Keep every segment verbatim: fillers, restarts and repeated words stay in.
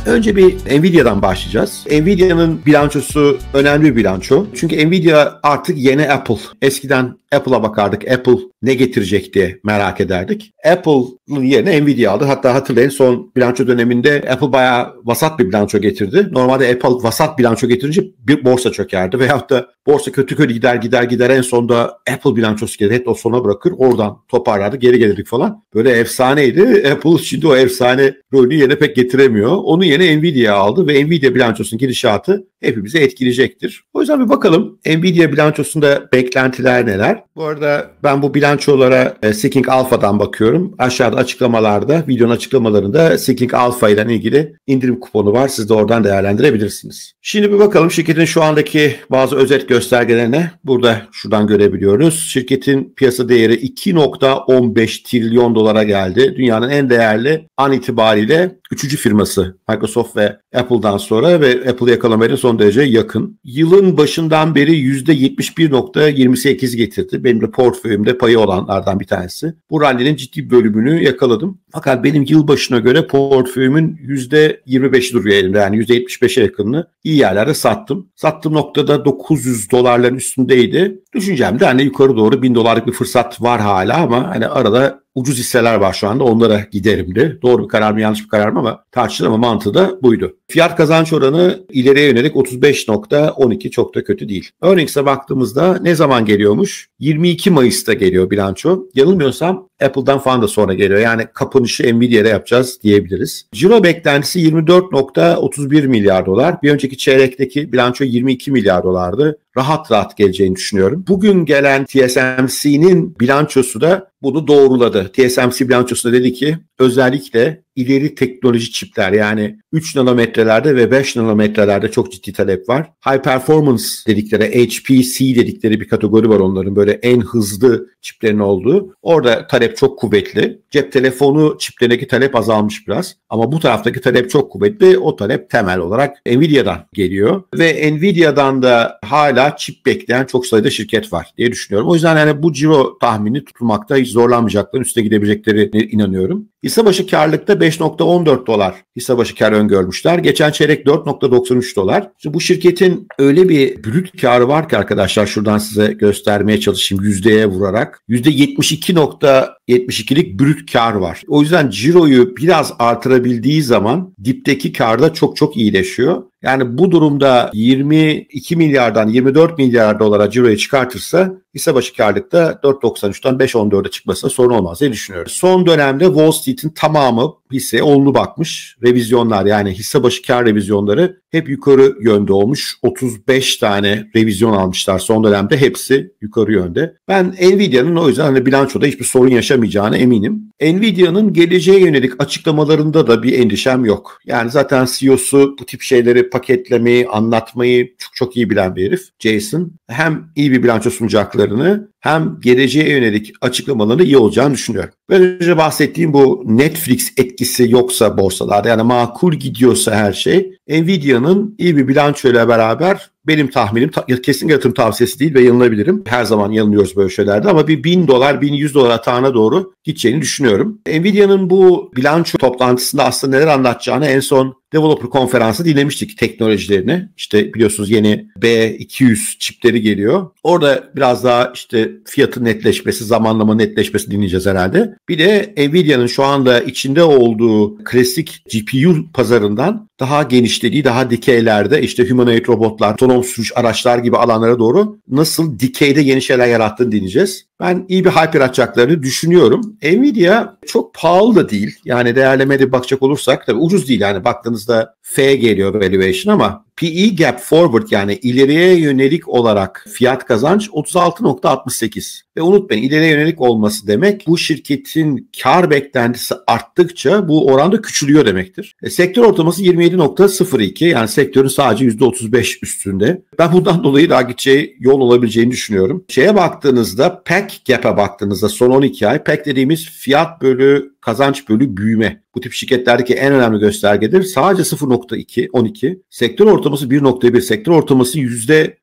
Önce bir Nvidia'dan başlayacağız. Nvidia'nın bilançosu önemli bir bilanço. Çünkü Nvidia artık yeni Apple. Eskiden Apple'a bakardık. Apple ne getirecek diye merak ederdik. Apple'ın yerine Nvidia aldı. Hatta hatırlayın son bilanço döneminde Apple bayağı vasat bir bilanço getirdi. Normalde Apple vasat bilanço getirince bir borsa çökerdi. Veyahut da borsa kötü kötü gider gider gider en sonunda Apple bilançosu gelir. Hep o sona bırakır. Oradan toparlardı. Geri gelirdik falan. Böyle efsaneydi. Apple şimdi o efsane rolünü yerine pek getiremiyor. Onu yerine Nvidia aldı ve Nvidia bilançosunun gidişatı hepimizi etkileyecektir. O yüzden bir bakalım Nvidia bilançosunda beklentiler neler? Bu arada ben bu bilançolara e, Seeking Alpha'dan bakıyorum. Aşağıda açıklamalarda, videonun açıklamalarında Seeking Alpha ile ilgili indirim kuponu var. Siz de oradan değerlendirebilirsiniz. Şimdi bir bakalım şirketin şu andaki bazı özet göstergelerine. Burada şuradan görebiliyoruz. Şirketin piyasa değeri iki nokta on beş trilyon dolara geldi. Dünyanın en değerli an itibariyle üçüncü firması Microsoft ve Apple'dan sonra ve Apple'ı yakalamaya son derece yakın. Yılın başından beri yüzde yetmiş bir nokta yirmi sekiz getirdi. Benim de portföyümde payı olanlardan bir tanesi. Bu rallinin ciddi bölümünü yakaladım. Fakat benim yılbaşına göre portföyümün yüzde yirmi beşi duruyor elimde. Yani yüzde yetmiş beşe yakınını iyi yerlerde sattım. Sattığım noktada dokuz yüz dolarların üstündeydi. Düşüncemde hani yukarı doğru bin dolarlık bir fırsat var hala ama hani arada ucuz hisseler var şu anda, onlara giderimdi. Doğru bir karar mı yanlış bir karar mı ama tartışılır, ama mantığı da buydu. Fiyat kazanç oranı ileriye yönelik otuz beş nokta on iki, çok da kötü değil. Earnings'e baktığımızda ne zaman geliyormuş? yirmi iki Mayıs'ta geliyor bilanço. Yanılmıyorsam Apple'dan falan da sonra geliyor. Yani kapanışı Nvidia'ya yapacağız diyebiliriz. Ciro beklentisi yirmi dört nokta otuz bir milyar dolar. Bir önceki çeyrekteki bilanço yirmi iki milyar dolardı. Rahat rahat geleceğini düşünüyorum. Bugün gelen T S M C'nin bilançosu da bunu doğruladı. T S M C bilançosunda dedi ki özellikle ileri teknoloji çipler, yani üç nanometrelerde ve beş nanometrelerde çok ciddi talep var. High performance dedikleri, H P C dedikleri bir kategori var onların, böyle en hızlı çiplerin olduğu. Orada talep çok kuvvetli. Cep telefonu çiplerindeki talep azalmış biraz. Ama bu taraftaki talep çok kuvvetli. O talep temel olarak Nvidia'dan geliyor. Ve Nvidia'dan da hala çip bekleyen çok sayıda şirket var diye düşünüyorum. O yüzden yani bu ciro tahmini tutulmakta hiç zorlanmayacaklarını, üstüne gidebileceklerine inanıyorum. Hisse başı karlılıkta beş nokta on dört dolar hisse başı kar öngörmüşler. Geçen çeyrek dört nokta doksan üç dolar. Şimdi bu şirketin öyle bir brüt karı var ki arkadaşlar, şuradan size göstermeye çalışayım yüzdeye vurarak. yüzde yetmiş iki nokta yetmiş ikilik brüt kar var. O yüzden ciroyu biraz artırabildiği zaman dipteki kar da çok çok iyileşiyor. Yani bu durumda yirmi iki milyardan yirmi dört milyar dolara ciroyu çıkartırsa hisse başı karlılıkta dört nokta doksan üçten beş nokta on dörde çıkmasına sorun olmaz diye düşünüyoruz. Son dönemde Wall Street'in tamamı hisseye olumlu bakmış. Revizyonlar, yani hisse başı kar revizyonları hep yukarı yönde olmuş. otuz beş tane revizyon almışlar son dönemde, hepsi yukarı yönde. Ben Nvidia'nın o yüzden hani bilançoda hiçbir sorun yaşamayacağına eminim. Nvidia'nın geleceğe yönelik açıklamalarında da bir endişem yok. Yani zaten C E O'su bu tip şeyleri paketlemeyi, anlatmayı çok çok iyi bilen bir herif. Jason hem iyi bir bilanço sunacaklarını hem geleceğe yönelik açıklamaları iyi olacağını düşünüyorum. Böylece bahsettiğim bu Netflix etkisi yoksa borsalarda, yani makul gidiyorsa her şey, Nvidia'nın iyi bir bilançoyla beraber benim tahminim, kesin yatırım tavsiyesi değil ve yanılabilirim. Her zaman yanılıyoruz böyle şeylerde ama bir bin dolar, bin yüz dolar atağına doğru gideceğini düşünüyorum. Nvidia'nın bu bilanço toplantısında aslında neler anlatacağını en son Developer konferansı dinlemiştik, teknolojilerini. İşte biliyorsunuz yeni B iki yüz çipleri geliyor. Orada biraz daha işte fiyatın netleşmesi, zamanlama netleşmesi dinleyeceğiz herhalde. Bir de Nvidia'nın şu anda içinde olduğu klasik G P U pazarından daha genişlediği, daha dikeylerde işte humanoid robotlar, otonom sürüş araçlar gibi alanlara doğru nasıl dikeyde yeni şeyler yarattığını dinleyeceğiz. Ben iyi bir hype yaratacaklarını düşünüyorum. Nvidia çok pahalı da değil. Yani değerlemede bakacak olursak tabii ucuz değil. Yani baktığınızda F geliyor valuation ama P E gap forward, yani ileriye yönelik olarak fiyat kazanç otuz altı nokta altmış sekiz. Ve unutmayın, ileriye yönelik olması demek bu şirketin kar beklentisi arttıkça bu oranda küçülüyor demektir. E, sektör ortalaması yirmi yedi nokta sıfır iki, yani sektörün sadece yüzde otuz beş üstünde. Ben bundan dolayı daha gideceği yol olabileceğini düşünüyorum. Şeye baktığınızda, P E G gap'e baktığınızda son on iki ay, P E G dediğimiz fiyat bölü kazanç bölü büyüme. Bu tip şirketlerdeki en önemli göstergedir. Sadece sıfır nokta iki, on iki. Sektör ortalaması bir nokta bir. Sektör ortalaması yüzde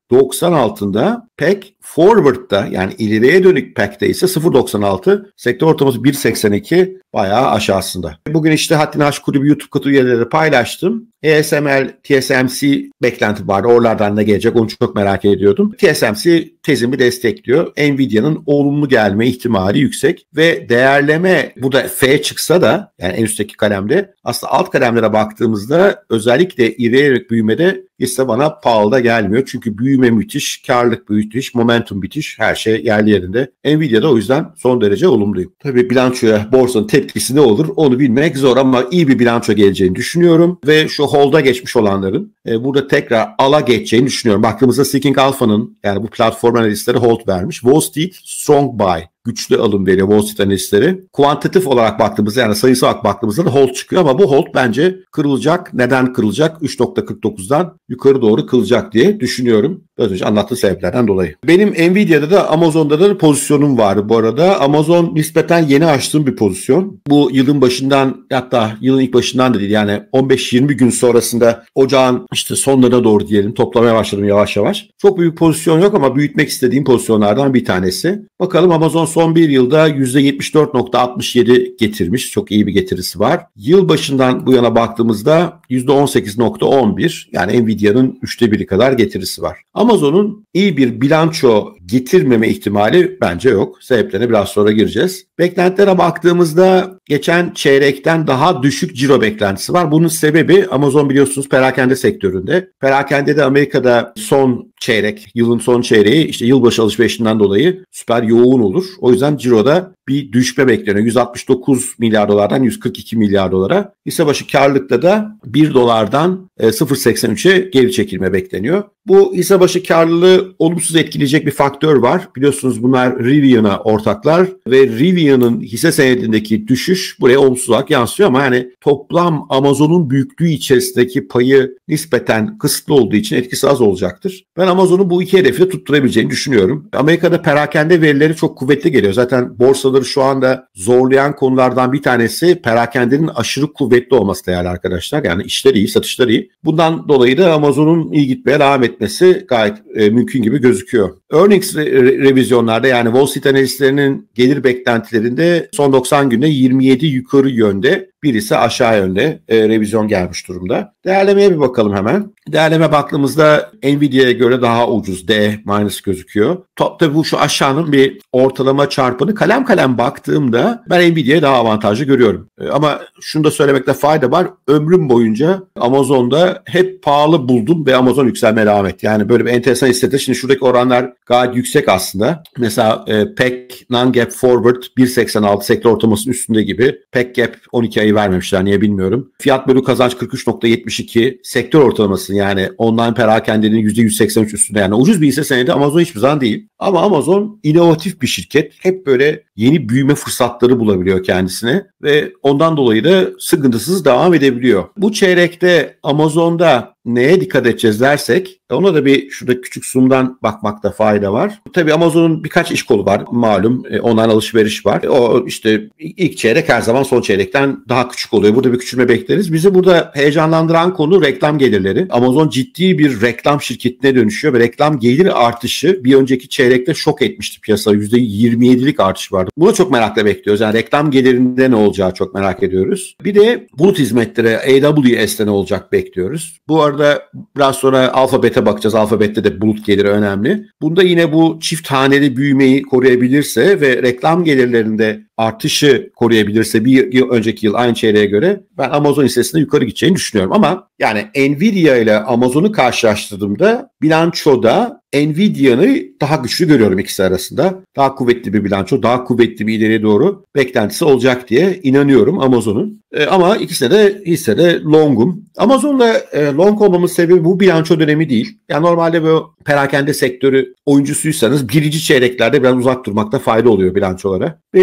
doksan altında. P E C Forward'da yani ileriye dönük P E C'te ise sıfır virgül doksan altı. Sektör ortalaması bir virgül seksen iki, bayağı aşağısında. Bugün işte Haddini Aşk Kulübü YouTube kutu üyeleri paylaştım. A S M L, T S M C beklenti vardı. Oralardan ne gelecek onu çok merak ediyordum. T S M C tezimi destekliyor. Nvidia'nın olumlu gelme ihtimali yüksek ve değerleme bu da F çıksa da yani en üstteki kalemde aslında alt kalemlere baktığımızda özellikle ileriye büyümede ise bana pahalı da gelmiyor. Çünkü büyüme müthiş, karlılık müthiş, momentum müthiş, her şey yerli yerinde. Nvidia'da o yüzden son derece olumluyum. Tabii bilançoya borsanın tepkisi ne olur onu bilmek zor ama iyi bir bilanço geleceğini düşünüyorum ve şu hold'a geçmiş olanların e, burada tekrar ala geçeceğini düşünüyorum. Baktığımızda Seeking Alpha'nın yani bu platform analistleri hold vermiş. Wall Street strong buy. Güçlü alım veriyor Wall Street analistleri. Kuantitatif olarak baktığımızda yani sayısal olarak baktığımızda da hold çıkıyor ama bu hold bence kırılacak. Neden kırılacak? üç virgül kırk dokuzdan yukarı doğru kırılacak diye düşünüyorum. Az önce anlattığım sebeplerden dolayı. Benim Nvidia'da da Amazon'da da pozisyonum var bu arada. Amazon nispeten yeni açtığım bir pozisyon. Bu yılın başından hatta yılın ilk başından da değil yani on beş yirmi gün sonrasında ocağın işte sonlarına doğru diyelim toplamaya başladım yavaş yavaş. Çok büyük pozisyon yok ama büyütmek istediğim pozisyonlardan bir tanesi. Bakalım Amazon son bir yılda yüzde yetmiş dört virgül altmış yedi getirmiş. Çok iyi bir getirisi var. Yıl başından bu yana baktığımızda yüzde on sekiz virgül on bir yani Nvidia'nın üçte biri kadar getirisi var. Amazon'un iyi bir bilanço getirmeme ihtimali bence yok. Sebeplerine biraz sonra gireceğiz. Beklentilere baktığımızda geçen çeyrekten daha düşük ciro beklentisi var. Bunun sebebi Amazon biliyorsunuz perakende sektöründe. Perakende de Amerika'da son çeyrek, yılın son çeyreği işte yılbaşı alışverişinden dolayı süper yoğun olur. O yüzden ciroda bir düşme bekleniyor. yüz altmış dokuz milyar dolardan yüz kırk iki milyar dolara. Hisse başı karlılıkta da bir dolardan sıfır virgül seksen üçe geri çekilme bekleniyor. Bu hisse başı karlılığı olumsuz etkileyecek bir faktör var. Biliyorsunuz bunlar Rivian'a ortaklar ve Rivian'ın hisse senedindeki düşüş buraya olumsuz olarak yansıyor ama yani toplam Amazon'un büyüklüğü içerisindeki payı nispeten kısıtlı olduğu için etkisi az olacaktır. Ben Amazon'un bu iki hedefi de tutturabileceğini düşünüyorum. Amerika'da perakende verileri çok kuvvetli geliyor. Zaten borsaları şu anda zorlayan konulardan bir tanesi perakendenin aşırı kuvvetli olması değerli arkadaşlar. Yani işleri iyi, satışları iyi. Bundan dolayı da Amazon'un iyi gitmeye devam etmesi gayet e, mümkün gibi gözüküyor. Earnings re- revizyonlarda yani Wall Street analistlerinin gelir beklentilerinde son doksan günde yirmi yedi yukarı yönde, birisi aşağı yönde e, revizyon gelmiş durumda. Değerlemeye bir bakalım hemen. Değerleme baktığımızda Nvidia'ya göre daha ucuz D minus gözüküyor. Top, tabii bu şu aşağının bir ortalama çarpanı. Kalem kalem baktığımda ben Nvidia'ya daha avantajlı görüyorum. E, ama şunu da söylemekte fayda var. Ömrüm boyunca Amazon'da hep pahalı buldum ve Amazon yükselmeye devam etti. Yani böyle bir enteresan hissetti. Şimdi şuradaki oranlar gayet yüksek aslında. Mesela e, P E C non-gap forward bir virgül seksen altı sektör ortalamasının üstünde gibi. P E C gap on iki ay vermemişler niye bilmiyorum. Fiyat bölü kazanç kırk üç virgül yetmiş iki sektör ortalaması yani online perakendenin yüzde yüz seksen üç üstünde yani ucuz bir hisse senedi Amazon hiçbir zaman değil. Ama Amazon inovatif bir şirket. Hep böyle yeni büyüme fırsatları bulabiliyor kendisine ve ondan dolayı da sıkıntısız devam edebiliyor. Bu çeyrekte Amazon'da neye dikkat edeceğiz dersek ona da bir şurada küçük zoom'dan bakmakta fayda var. Tabii Amazon'un birkaç iş kolu var malum. Online alışveriş var. O işte ilk çeyrek her zaman son çeyrekten daha küçük oluyor. Burada bir küçülme bekleriz. Bizi burada heyecanlandıran konu reklam gelirleri. Amazon ciddi bir reklam şirketine dönüşüyor ve reklam gelir artışı bir önceki çeyrekte şok etmişti piyasa. yüzde yirmi yedilik artış vardı. Bunu çok merakla bekliyoruz. Yani reklam gelirinde ne olacağı çok merak ediyoruz. Bir de bulut hizmetleri A W S'te ne olacak bekliyoruz. Bu arada biraz sonra Alphabet'e bakacağız. Alphabet'te de bulut geliri önemli. Bunda yine bu çift haneli büyümeyi koruyabilirse ve reklam gelirlerinde artışı koruyabilirse bir yıl önceki yıl aynı çeyreğe göre ben Amazon hissesinde yukarı gideceğini düşünüyorum. Ama yani Nvidia ile Amazon'u karşılaştırdığımda bilançoda Nvidia'nı daha güçlü görüyorum ikisi arasında. Daha kuvvetli bir bilanço, daha kuvvetli bir ileriye doğru beklentisi olacak diye inanıyorum Amazon'un. E, ama ikisine de hissede longum. Amazon'la e, long olmamın sebebi bu bilanço dönemi değil. Yani normalde bu perakende sektörü oyuncusuysanız birinci çeyreklerde biraz uzak durmakta fayda oluyor bilançolara. Benim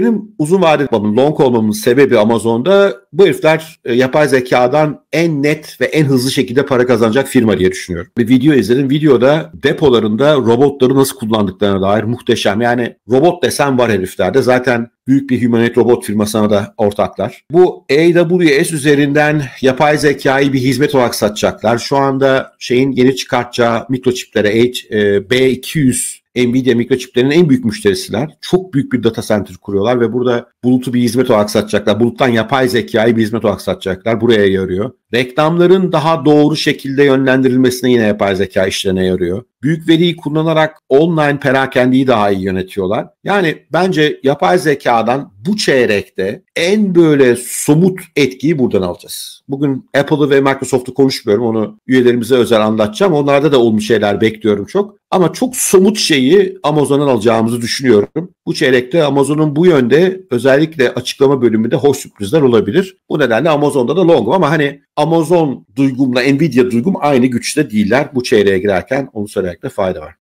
uzun vadeli long olmamın sebebi Amazon'da bu herifler e, yapay zekadan en net ve en hızlı şekilde para kazanacak firma diye düşünüyorum. Bir video izledim. Videoda depolarında robotları nasıl kullandıklarına dair muhteşem. Yani robot desen var heriflerde. Zaten büyük bir humanoid robot firmasına da ortaklar. Bu A W S üzerinden yapay zekayı bir hizmet olarak satacaklar. Şu anda şeyin yeni çıkartacağı mikroçiplere B iki yüz Nvidia mikroçiplerinin en büyük müşterisiler. Çok büyük bir data center kuruyorlar ve burada bulutu bir hizmet olarak satacaklar. Buluttan yapay zekayı bir hizmet olarak satacaklar. Buraya yarıyor. Reklamların daha doğru şekilde yönlendirilmesine yine yapay zeka işlerine yarıyor. Büyük veriyi kullanarak online perakendeyi daha iyi yönetiyorlar. Yani bence yapay zekadan bu çeyrekte en böyle somut etkiyi buradan alacağız. Bugün Apple'ı ve Microsoft'u konuşmuyorum. Onu üyelerimize özel anlatacağım. Onlarda da olmuş şeyler bekliyorum çok. Ama çok somut şeyi Amazon'dan alacağımızı düşünüyorum. Bu çeyrekte Amazon'un bu yönde özellikle açıklama bölümünde hoş sürprizler olabilir. Bu nedenle Amazon'da da longum ama hani Amazon duygumla Nvidia duygum aynı güçte değiller. Bu çeyreğe girerken onu söylemekte fayda var.